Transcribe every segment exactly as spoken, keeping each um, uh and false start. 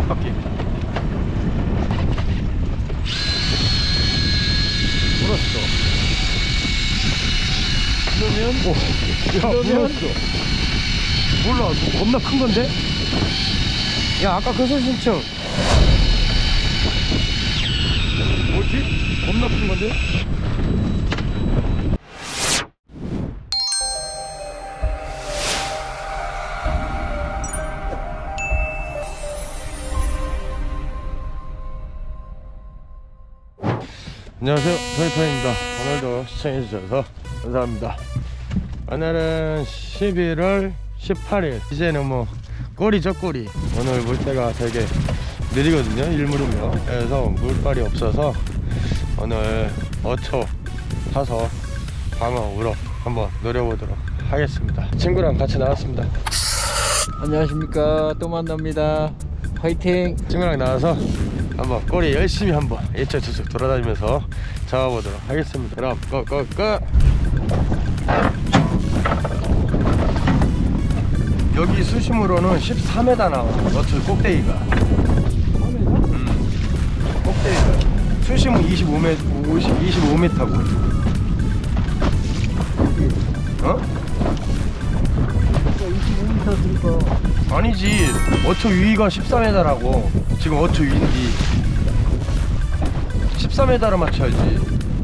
다섯 바퀴. 돌았어. 그러면 오, 야, 물었어. 몰라, 뭐 겁나 큰 건데? 야, 아까 그 수심층 뭐지? 겁나 큰 건데? 안녕하세요, 토니토니입니다. 오늘도 시청해주셔서 감사합니다. 오늘은 십일월 십팔일. 이제는 뭐 꼬리죠, 꼬리. 오늘 물때가 되게 느리거든요, 일물이면. 그래서 물빨이 없어서 오늘 어초 타서 방어 우럭 한번 노려보도록 하겠습니다. 친구랑 같이 나왔습니다. 안녕하십니까, 또 만납니다. 화이팅! 친구랑 나와서 한번 꼬리 열심히 한번 일주일씩 돌아다니면서 잡아보도록 하겠습니다. 그럼 꺼꺼꺼. 여기 수심으로는 십삼 미터 나와. 어쩔 꼭대기가 음, 꼭대기가 수심은 이십오 미터, 오십, 이십오 미터고 어? 이십오 미터 들고 아니지, 어초 위가 십삼 미터라고. 지금 어초 위인지 십삼 미터로 맞춰야지.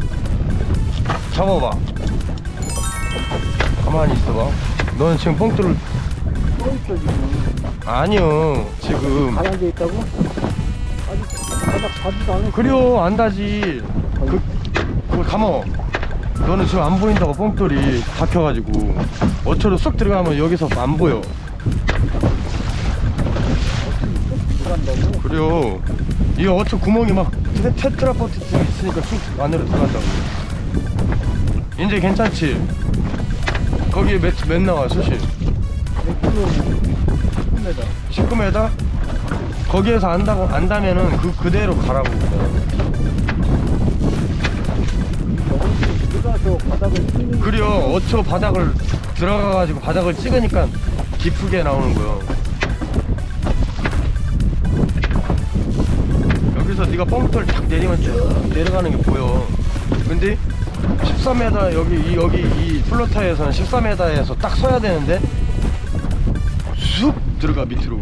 잡아봐. 가만히 있어봐. 너는 지금 뽕돌을 떠있어 지금. 아니요, 지금 가라앉아 있다고? 아직 바닥 닿지도 않았어. 그래요, 안다지. 그, 그걸 감어. 너는 지금 안 보인다고. 뽕돌이 박혀가지고 어초로 쏙 들어가면 여기서 안 보여. 들어간다고? 그래요. 이 어초 구멍이 막 테, 테트라포트 있으니까 쑥 안으로 들어간다고. 이제 괜찮지? 거기에 몇, 몇 나와 수심? 몇 킬로? 십구 미터. 십구 미터? 거기에서 안다, 안다면은 그, 그대로 가라고. 누가 저 바닥을 찍는. 그래요. 어초 바닥을 들어가가지고 바닥을 찍으니까 깊게 나오는 거예요. 여기서 네가 뻥돌 탁 내리면 쭉 내려가는 게 보여. 근데 십삼 미터 여기 이 여기 이 플로터에서는 십삼 미터에서 딱 서야 되는데 쑥 들어가 밑으로.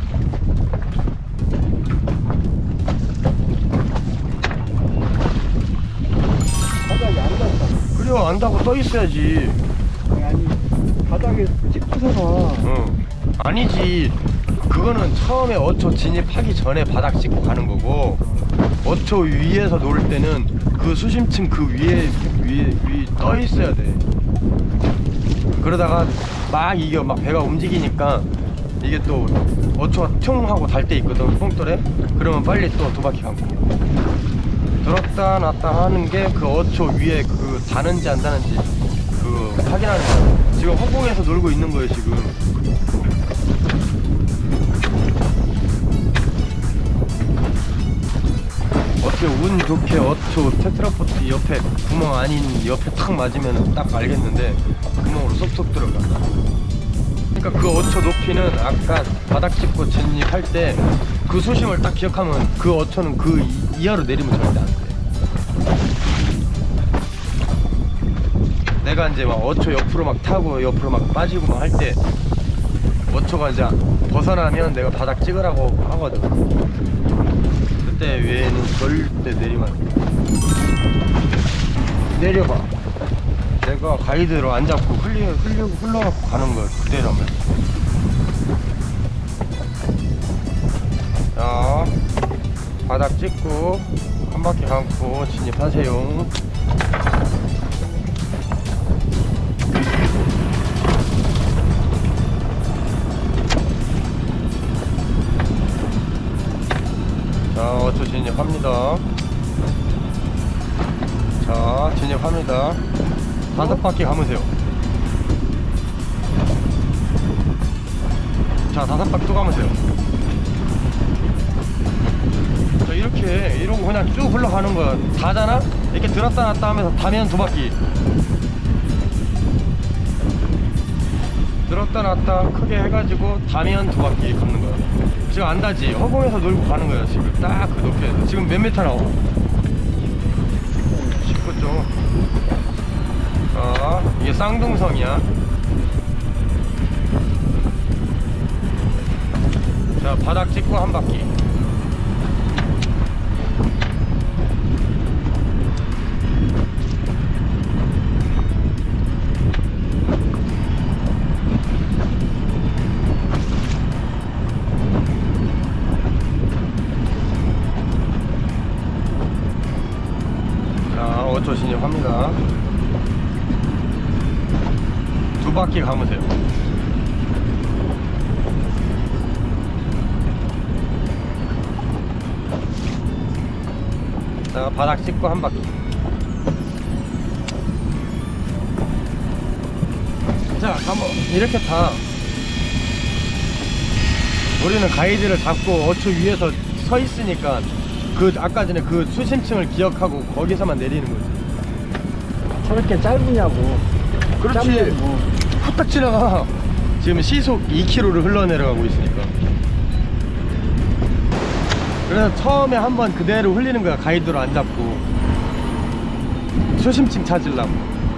바닥이 안 닿았다. 그래요, 안다고 떠 있어야지. 아니, 아니 바닥에 찍고서가. 어. 아니지. 그거는 처음에 어초 진입하기 전에 바닥 찍고 가는 거고, 어초 위에서 놀 때는 그 수심층 그 위에 위에 위 떠 있어야 돼. 그러다가 막 이게 막 배가 움직이니까 이게 또 어초가 퉁 하고 달 때 있거든, 뽕돌에. 그러면 빨리 또 두 바퀴 감고 들었다 놨다 하는 게 그 어초 위에 그 닿는지 안 닿는지 그 확인하는 거야. 지금 허공에서 놀고 있는 거예요 지금. 어떻게 운 좋게 어초 테트라포트 옆에 구멍 아닌 옆에 탁 맞으면 딱 알겠는데 구멍으로 쏙쏙 들어가. 그러니까 그 어초 높이는 아까 바닥 찍고 진입할 때 그 수심을 딱 기억하면 그 어초는 그 이하로 내리면 절대 안 돼. 내가 이제 막 어초 옆으로 막 타고 옆으로 막 빠지고 막 할 때 어초가 이제 벗어나면 내가 바닥 찍으라고 하거든. 그때 외에는 절대 내리면 안 돼. 내려봐. 내가 가이드로 안 잡고 흘리, 흘리, 흘러갖고 가는 거야 그대로면. 자, 바닥 찍고 한 바퀴 감고 진입하세요. 자, 어초 진입합니다. 자, 진입합니다. 다섯 바퀴 감으세요. 자, 다섯 바퀴 또 감으세요. 자, 이렇게 이러고 그냥 쭉 흘러가는 거야. 다잖아? 이렇게 들었다 놨다 하면서 다면 두 바퀴, 들었다 놨다 크게 해가지고 다면 두 바퀴 감는 거야. 지금 안다지. 허공에서 놀고 가는 거야 지금. 딱 그 높이에서. 지금 몇 미터 나와? 십구 점. 어, 이게 쌍둥성이야. 자, 바닥 찍고 한 바퀴. 자, 오초 진입합니다. 두 바퀴 감으세요. 자, 바닥 찍고 한 바퀴. 자, 감어. 이렇게 타. 우리는 가이드를 잡고 어초 위에서 서 있으니까 그 아까 전에 그 수심층을 기억하고 거기서만 내리는 거지. 저렇게 짧으냐고. 그렇지. 짧냐고. 후딱 지나가. 지금 시속 이 킬로미터를 흘러내려가고 있으니까. 그래서 처음에 한번 그대로 흘리는 거야. 가이드로 안 잡고 수심층 찾으려고.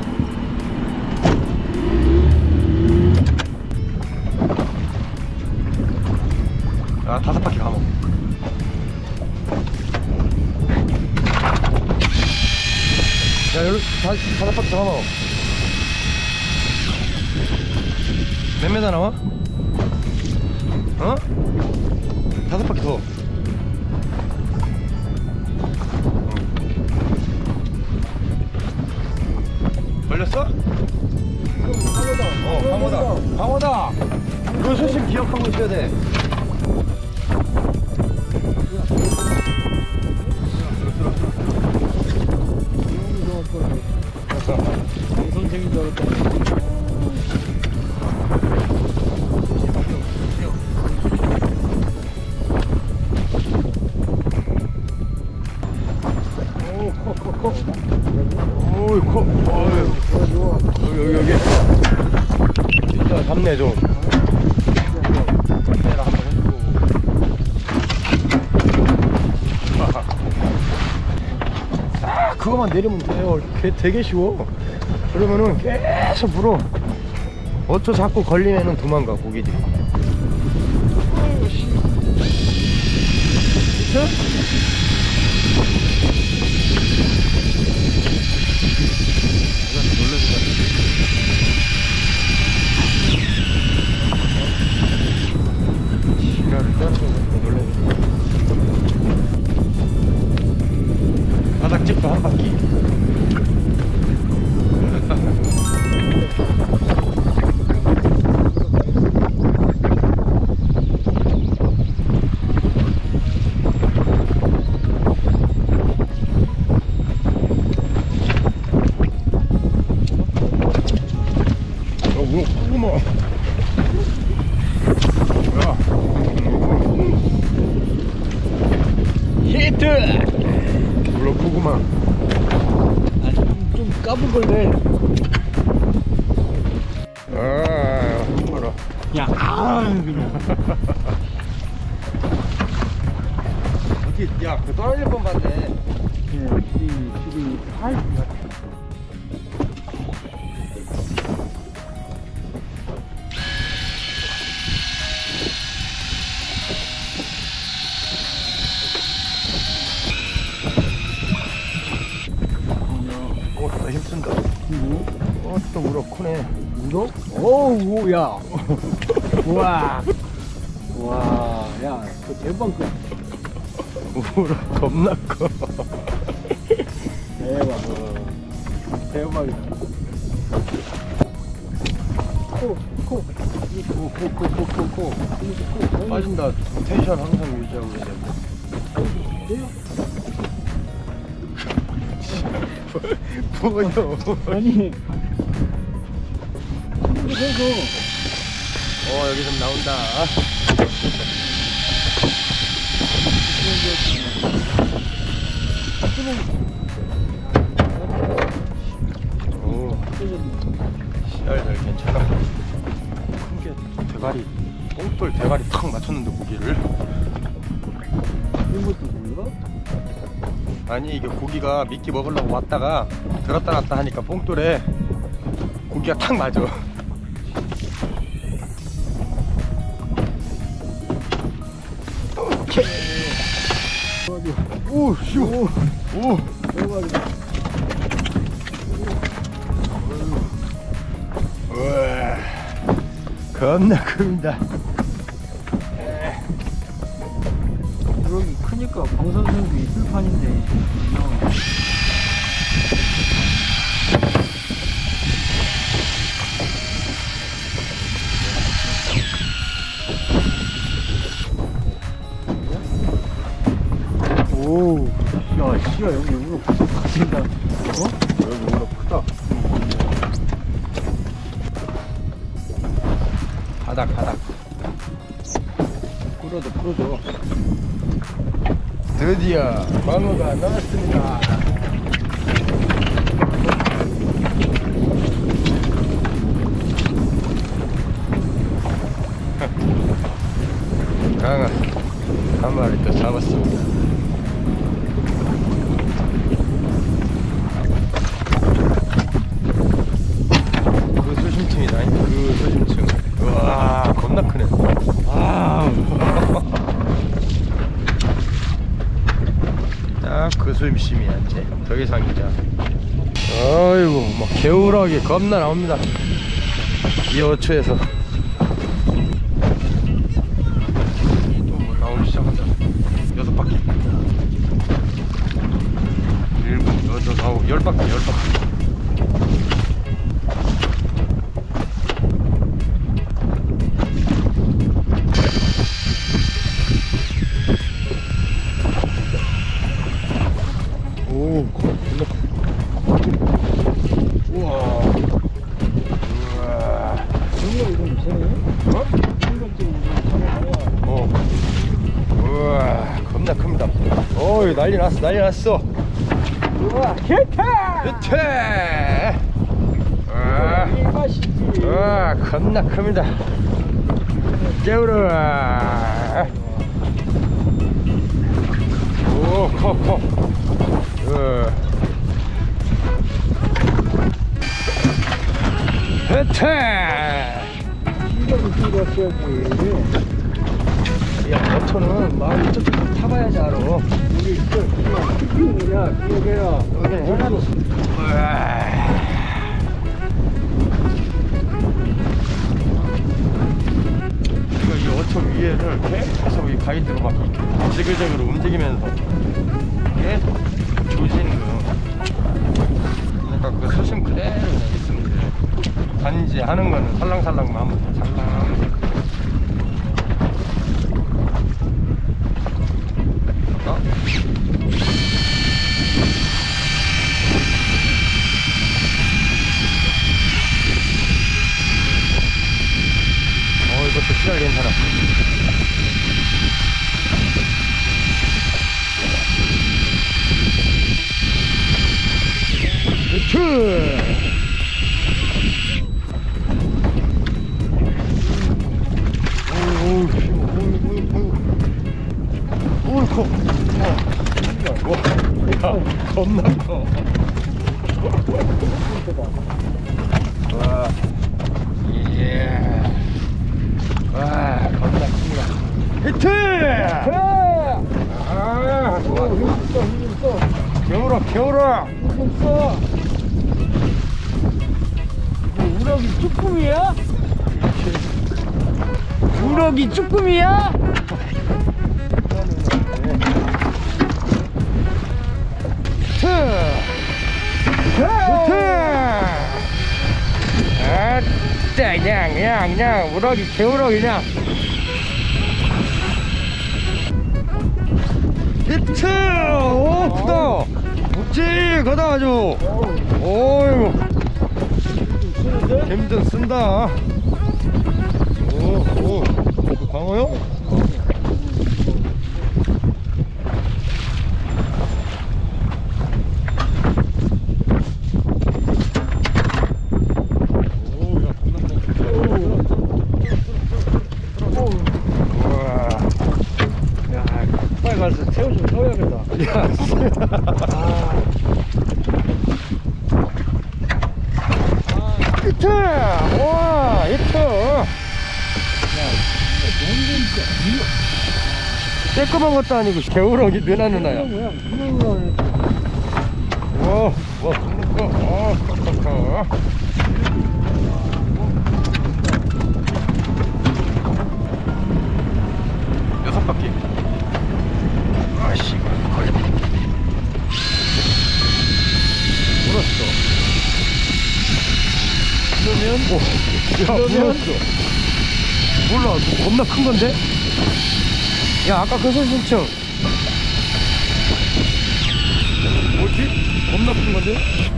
아, 다섯 바퀴 감어. 야, 여기 다, 다섯 바퀴 감어. 몇 메다 나와? 어? 다섯 바퀴 더. 걸렸어? 방어다. 어, 방어다. 방어다. 그 수심 기억하고 있어야 돼. 선생인 줄 알았다. 오이 코. 어이. 여기 여기 여기. 진짜 잡네 좀. 내가 한번 해주고. 아, 그거만 내리면 돼요. 그게 되게 쉬워. 그러면은 계속 물어. 어쩌 자꾸 걸리면은 도망가 고기들이. 그쵸? 바닥 찍고 한 바퀴. 어, 뭐, 고구마. 야. 히트! 물론 고구마. 아, 좀, 좀 까불 걸래. 아, 뭐라. 야, 아, 그래. 어디, 야, 그 떨어질 뻔 봤네. 예, 이 집이 팔. 어, 나 힘쓴다. 뭐? 어, 또 우럭 크네. 우럭? 어우, 야. 우와. 와, 야, 그 대박 그 우럭 겁나 커. 대박. 어. 대박이다. 코, 코, 코, 코, 코, 코, 코, 코. 코. 빠진다. 텐션 항상 유지하고 있어야 돼. 뭐요? 아니. 그래서 어, 여기 좀 나온다. 오, 씨알들 괜찮아. 큰 게 대가리, 뽕돌 대가리 탁 맞췄는데 또 고기를. 이것도 뭐야? 아니 이게 고기가 미끼 먹으려고 왔다가 들었다 놨다 하니까 뽕돌에 고기가 탁 맞아. 오, 씨, 오, 오, 대박이다. 우와, 겁나 큽니다. 여기 크니까 방사선도 있을 판인데. 어. 오, 야, 씨야, 여기 우럭 가진다. 어? 여기 우럭 크다. 바닥, 바닥. 풀어줘, 풀어줘. 드디어 광어가 나왔습니다. 강어 한 마리 또 잡았습니다. 그 수심층이다. 그 수심층. 우와, 겁나 크네. 아. 딱 그 수심이야. 이제 더 이상이자. 아이고, 막 개우락이 겁나 나옵니다. 이 어초에서. 나오기 시작한다. 여섯 바퀴. 일곱, 여덟, 아홉, 열 바퀴, 열 바퀴. 오, 우와. 우와. 정말 이건 이상해? 어? 어. 우와, 겁나 큽니다. 어이, 난리 났어, 난리 났어. 우와, 개타! 히트! 우와, 이 맛이지. 우와, 겁나 큽니다. 깨우라. 오, 커, 커. 우와. 히트! 신경을 쓰고 왔어야지. 야, 어초는 마음 저쪽 타봐야지 알아. 여기 있어. 야, 기억해라. 여기 해놔도. 우와. 이거 이 어초 위에를 계속 이 가이드로 막 이렇게 지글지글 움직이면서 계속 조지는 거예요. 그러니까 그 수심 그대로 그냥 있으면 돼요. 단지 하는 거는 살랑살랑만 하면 돼. 살랑. 어? 어, 이것도 시간 괜찮아. 히트! 오우, 커. 와, 야, 겁나 커. 와, 예. 와, 겁나 큽니다. 히트! 아, 좋아, 힘 좋아. 있어, 힘 있어. 겨울아, 겨울아. 힘 있어. 뭐, 우럭이 쭈꾸미야? 우럭이 쭈꾸미야? 히트! 히트! 아, 그냥, 그냥, 그냥, 우럭이, 개우럭이 그냥. 히트! 오, 크다! 묵직하다, 아주. 오이고. 힘좀 쓴다. 오, 오. 그 광어요? 우와. 가서 새우 좀 사와야겠다. 야, 아, 히트! 와, 히트! 쬐끄만 것도 아니고 개우럭이 누나 누나야. 뭐야? 이거 와, 와, 어, 어, 여섯 바퀴. 아씨, 걸려. 물었어. 그러면 오, 야, 그러면? 물었어. 몰라, 겁나 큰 건데? 야, 아까 그 선신층. 뭐지? 겁나 큰 건데?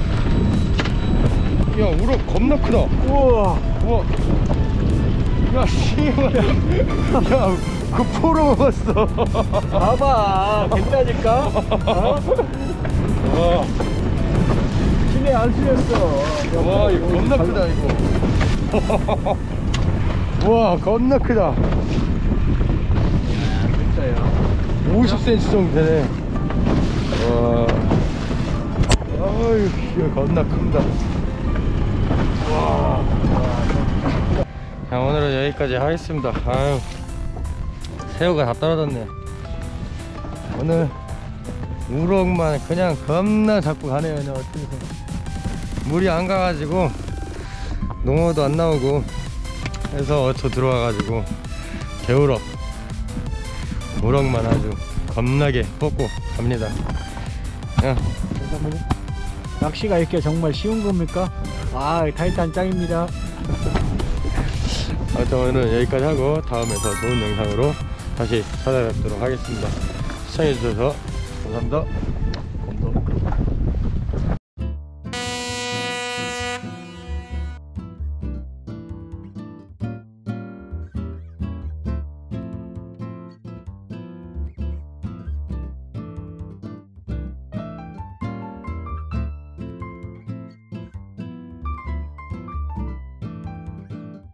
야, 우럭 겁나 크다. 우와. 우와. 야, 씨발. 야, 그 포로 먹었어. 봐봐, 된다니까. 어? 와, 힘에 안 실렸어. 와, 이거 겁나 크다, 이거. 와, 겁나 크다. 진짜야. 오십 센티미터 정도 되네. 와. 아유, 이거 겁나 큽니다. 와. 자, 오늘은 여기까지 하겠습니다. 아유, 새우가 다 떨어졌네. 오늘 우럭만 그냥 겁나 잡고 가네요. 그냥 어떻게 물이 안 가가지고 농어도 안 나오고 해서 어처 들어와가지고 개우럭 우럭만 아주 겁나게 뽑고 갑니다. 야, 낚시가 이렇게 정말 쉬운 겁니까? 아, 타이탄 짱입니다. 하여튼 오늘은 여기까지 하고 다음에 더 좋은 영상으로 다시 찾아뵙도록 하겠습니다. 시청해주셔서 감사합니다.